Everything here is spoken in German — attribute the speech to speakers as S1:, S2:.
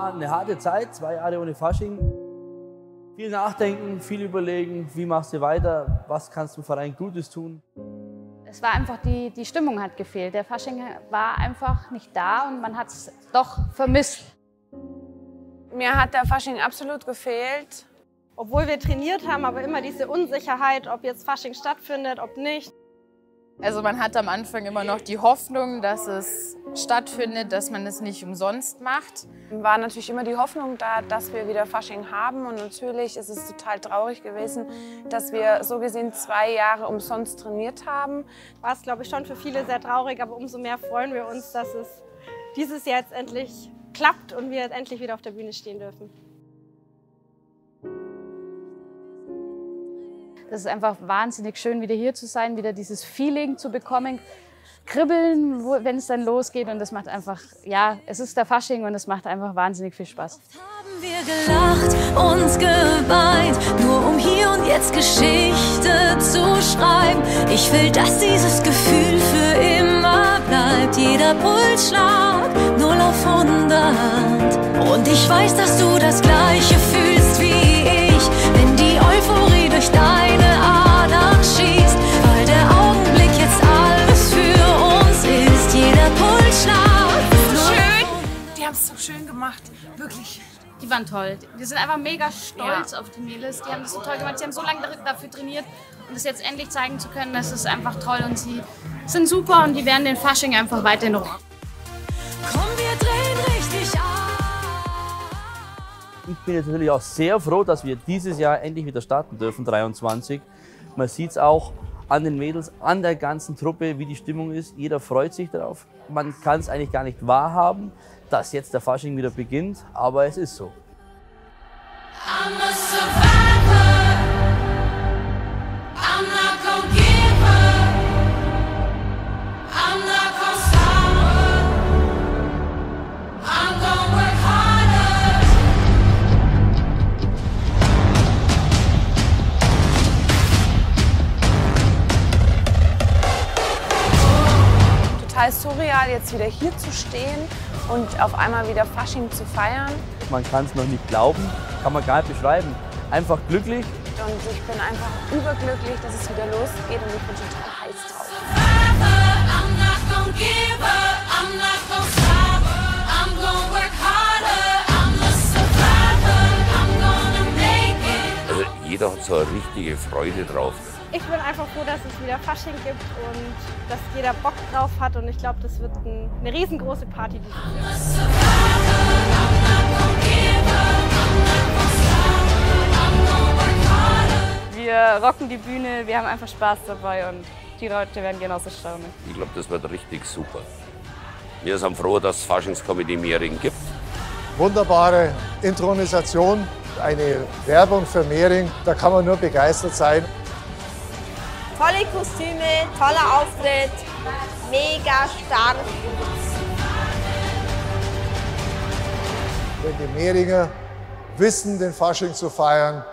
S1: war eine harte Zeit, 2 Jahre ohne Fasching. Viel nachdenken, viel überlegen, wie machst du weiter, was kannst du dem Verein Gutes tun.
S2: Es war einfach, die Stimmung hat gefehlt. Der Fasching war einfach nicht da und man hat es doch vermisst.
S3: Mir hat der Fasching absolut gefehlt.
S4: Obwohl wir trainiert haben, aber immer diese Unsicherheit, ob jetzt Fasching stattfindet, ob nicht.
S5: Also man hat am Anfang immer noch die Hoffnung, dass es stattfindet, dass man es nicht umsonst macht.
S3: War natürlich immer die Hoffnung da, dass wir wieder Fasching haben. Und natürlich ist es total traurig gewesen, dass wir so gesehen 2 Jahre umsonst trainiert haben.
S4: War es, glaube ich, schon für viele sehr traurig, aber umso mehr freuen wir uns, dass es dieses Jahr jetzt endlich klappt und wir jetzt endlich wieder auf der Bühne stehen dürfen.
S2: Das ist einfach wahnsinnig schön, wieder hier zu sein, wieder dieses Feeling zu bekommen, kribbeln, wenn es dann losgeht. Und das macht einfach, ja, es ist der Fasching und es macht einfach wahnsinnig viel Spaß.
S6: Haben wir gelacht und geweint, nur um hier und jetzt Geschichte zu schreiben. Ich will, dass dieses Gefühl für immer bleibt. Jeder Pulsschlag 0 auf 100. Und ich weiß, dass du das Gleiche fühlst wie ich, wenn die Euphorie durch deine Adern schießt, weil der Augenblick jetzt alles für uns ist. Jeder Pulsschlag.
S3: So schön. Die haben es so schön gemacht, wirklich.
S2: Die waren toll. Wir sind einfach mega stolz auf die Mädels. Die haben das so toll gemacht. Sie haben so lange dafür trainiert und es jetzt endlich zeigen zu können, das ist einfach toll. Und sie sind super und die werden den Fasching einfach weiterhin rocken.
S6: Komm, wir drehen richtig ab.
S1: Ich bin jetzt natürlich auch sehr froh, dass wir dieses Jahr endlich wieder starten dürfen, 23. Man sieht es auch an den Mädels, an der ganzen Truppe, wie die Stimmung ist. Jeder freut sich darauf. Man kann es eigentlich gar nicht wahrhaben, dass jetzt der Fasching wieder beginnt, aber es ist so.
S6: I'm a survivor. I'm not gonna give up. I'm not gonna stop. I'm gonna work harder.
S3: Total surreal, jetzt wieder hier zu stehen und auf einmal wieder Fasching zu feiern.
S1: Man kann es noch nicht glauben, kann man gar nicht beschreiben. Einfach glücklich.
S3: Und ich bin einfach überglücklich, dass es wieder losgeht und ich bin total heiß drauf.
S6: I'm not gonna give up. I'm not gonna stop. I'm gonna work harder. I'm a survivor. I'm gonna make it.
S7: Also jeder hat so eine richtige Freude drauf.
S4: Ich bin einfach froh, dass es wieder Fasching gibt und dass jeder Bock drauf hat. Und ich glaube, das wird eine riesengroße Party dieses Jahr.
S2: Wir rocken die Bühne, wir haben einfach Spaß dabei und die Leute werden genauso staunen.
S7: Ich glaube, das wird richtig super. Wir sind froh, dass es Faschingskomitee Mehring gibt.
S8: Wunderbare Intronisation, eine Werbung für Mehring, da kann man nur begeistert sein.
S4: Tolle Kostüme, toller Auftritt, mega stark.
S8: Wenn die Mehringer wissen, den Fasching zu feiern,